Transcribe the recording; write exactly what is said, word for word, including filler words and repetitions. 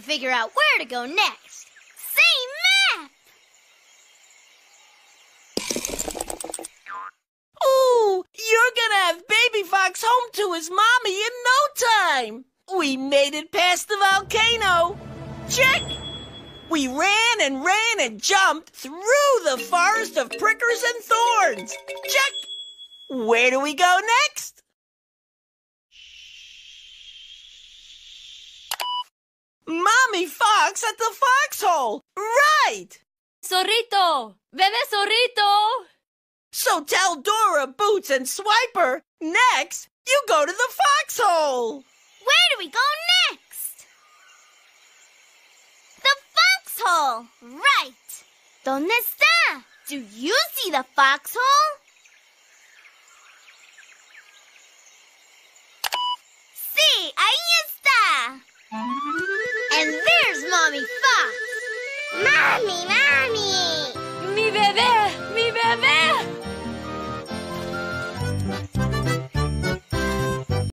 to figure out where to go next. Say map! Ooh, you're gonna have Baby Fox home to his mommy in no time. We made it past the volcano. Check! We ran and ran and jumped through the forest of prickers and thorns. Check! Where do we go next? Mommy Fox at the foxhole. Right! Zorrito! Bebé Zorrito! So tell Dora, Boots, and Swiper, next, you go to the foxhole. Where do we go next? The foxhole! Right! ¿Dónde está? Do you see the foxhole? Sí, ahí está! And there's Mommy Fox! Mommy, Mommy! ¡Mi bebé! ¡Mi